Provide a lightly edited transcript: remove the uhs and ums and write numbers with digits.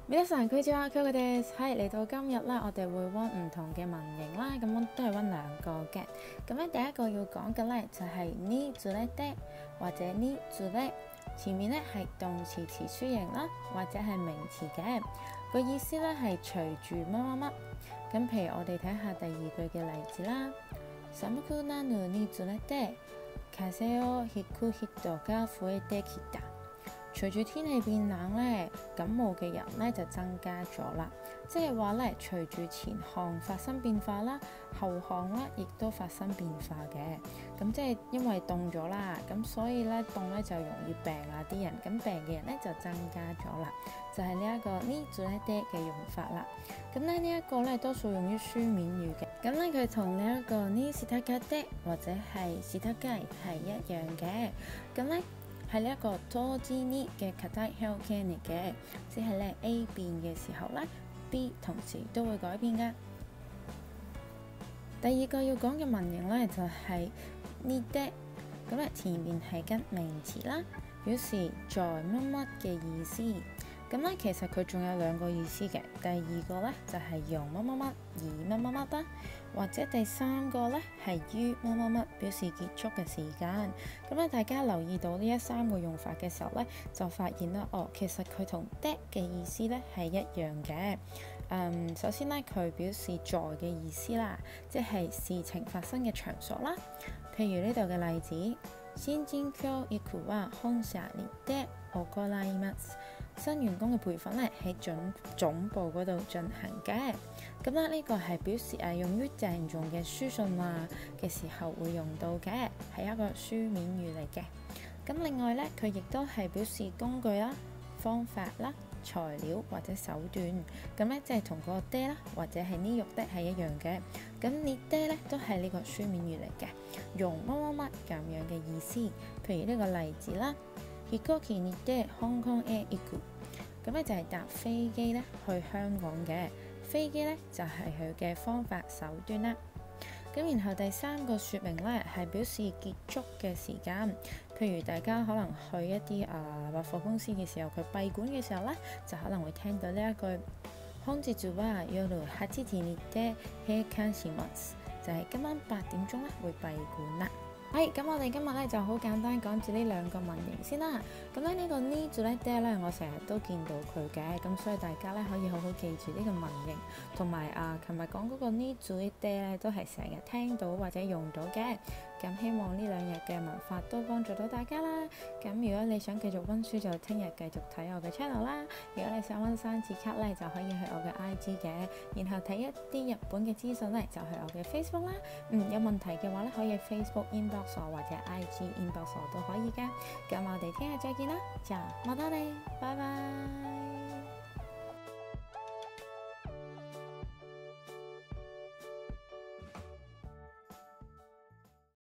皆さんこんにちは，Cocoです。係嚟到今日啦，我哋會溫唔同嘅文型啦，咁我都係溫兩個嘅。咁咧第一個要講嘅咧就係につれて或者につれ，前面咧係動詞詞書形啦，或者係名詞嘅，個意思咧係隨住乜乜乜。咁譬如我哋睇下第二句嘅例子啦，寒くなるにつれて風邪をひく人が増えてきた。隨住天氣變冷咧，感冒嘅人咧就增加咗啦。即係話咧，隨住前項發生變化啦，後項咧亦都發生變化嘅。咁即係因為凍咗啦，咁所以咧凍咧就容易病啦啲人，咁病嘅人咧就增加咗啦。就係呢一個につれて嘅用法啦。咁咧呢一個咧多數用於書面語嘅。咁咧佢同呢一個にしたがって或者係したがい係一樣嘅。咁咧係呢一個多之に嘅固體表現嚟嘅，即係咧 A 變嘅時候咧 ，B 同時都會改變嘅。第二個要講嘅文型咧就係にて，咁咧前面係跟名詞啦，表示在乜乜嘅意思。咁咧其實佢仲有兩個意思嘅，第二個咧就係用乜乜乜以乜乜乜啦，或者第三個咧係於乜乜乜表示結束嘅時間。咁咧大家留意到呢三個用法嘅時候咧，就發現啦，其實佢同的嘅意思咧係一樣嘅。首先咧佢表示在嘅意思啦，即係事情發生嘅場所啦。譬如呢度嘅例子，新人教育は本社にて行います。新員工嘅培訓咧喺總部嗰度進行嘅。咁咧呢個係表示用於鄭重嘅書信話嘅時候會用到嘅，係一個書面語嚟嘅。咁另外咧佢亦都係表示工具啦、方法啦、材料或者手段。咁咧即係同嗰個的啦或者係呢肉的係一樣嘅。咁にて咧都係呢個書面語嚟嘅，用乜乜乜咁樣嘅意思。譬如呢個例子啦，飛行機にて香港へ行く。咁咧就係搭飛機咧去香港嘅，飛機咧就係佢嘅方法手段啦。咁然後第三個説明咧係表示結束嘅時間，譬如大家可能去一啲百貨公司嘅時候，佢閉館嘅時候咧，就可能會聽到呢一句本日は夜8時にて閉館します，就係今晚8點鐘咧會閉館啦。咁我哋今日咧就好簡單講住呢兩個文型先啦。咁咧呢個につれて咧，我成日都見到佢嘅，咁所以大家咧可以好好記住呢個文型，同埋琴日講嗰個につれて咧都係成日聽到或者用到嘅。咁希望呢兩日嘅文法都幫助到大家啦。咁如果你想繼續温書，就聽日繼續睇我嘅 channel 啦。如果你想温生字卡咧，就可以去我嘅 IG 嘅，然後睇一啲日本嘅資訊咧，就去我嘅 Facebook 啦。有問題嘅話咧，可以 Facebook inbox 我或者 IG inbox 我都可以㗎。咁我哋聽日再見啦，就またね，拜拜。